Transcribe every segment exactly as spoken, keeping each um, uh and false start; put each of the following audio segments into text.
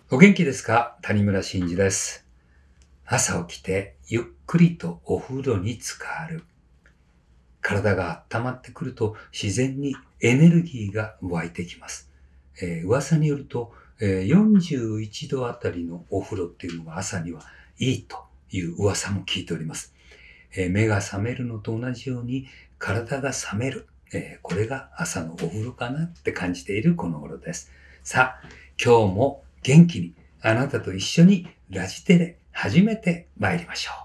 お元気ですか？谷村新司です。朝起きてゆっくりとお風呂に浸かる。体が温まってくると自然にエネルギーが湧いてきます。えー噂によると、えーよんじゅういちどあたりのお風呂っていうのが朝にはいいという噂も聞いております。えー目が覚めるのと同じように体が覚める。えーこれが朝のお風呂かなって感じているこの頃です。さあ、今日も元気にあなたと一緒にラジテレ始めて参りましょ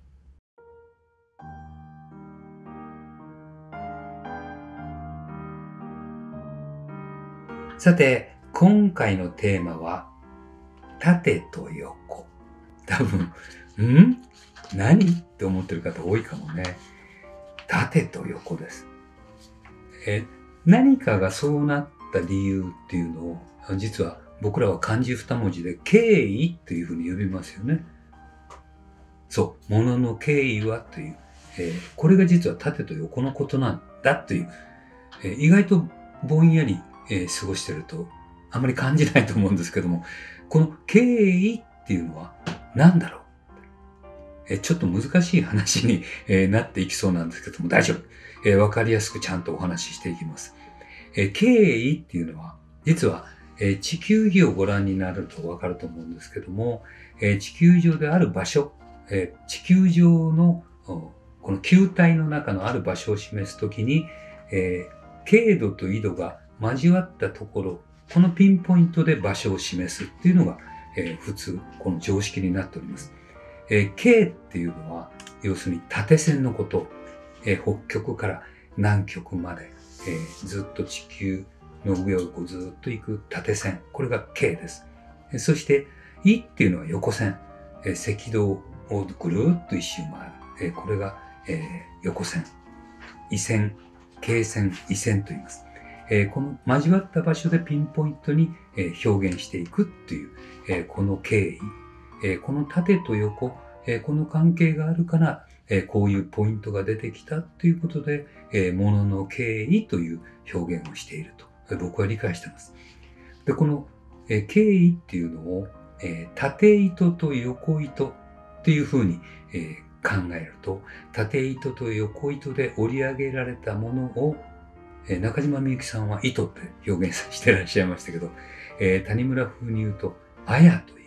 う。さて、今回のテーマは縦と横。多分、ん何って思ってる方多いかもね。縦と横です。え、何かがそうなった理由っていうのを、実は僕らは漢字二文字で経緯っていうふうに呼びますよね。そう、物の経緯はという、えーこれが実は縦と横のことなんだという、えー意外とぼんやり、えー過ごしてるとあまり感じないと思うんですけども、この経緯っていうのは何だろう、えーちょっと難しい話に、えーなっていきそうなんですけども大丈夫。えーわかりやすくちゃんとお話ししていきます。えー経緯っていうのは、実は、えー地球儀をご覧になるとわかると思うんですけども、えー地球上である場所、えー地球上のおこの球体の中のある場所を示すときに、えー経度と緯度が交わったところ、このピンポイントで場所を示すっていうのが、えー普通、この常識になっております。えー、経っていうのは、要するに縦線のこと、えー北極から南極まで、えーずっと地球の上をこうずっと行く縦線。これが経です。えーそして、緯っていうのは横線。えー赤道をぐるーっと一周回る。えーこれが、えー横線。緯線、経線、緯線と言います。えーこの交わった場所でピンポイントに、えー表現していくっていう、えーこの経緯。えーこの縦と横、えーこの関係があるから、えーこういうポイントが出てきたということで、えー物の経緯という表現をしていると、えー僕は理解しています。で、この、えー経緯っていうのを、えー縦糸と横糸っていうふうに、えー考えると、縦糸と横糸で織り上げられたものを、えー中島みゆきさんは糸って表現してらっしゃいましたけど、えー谷村風に言うと、あやという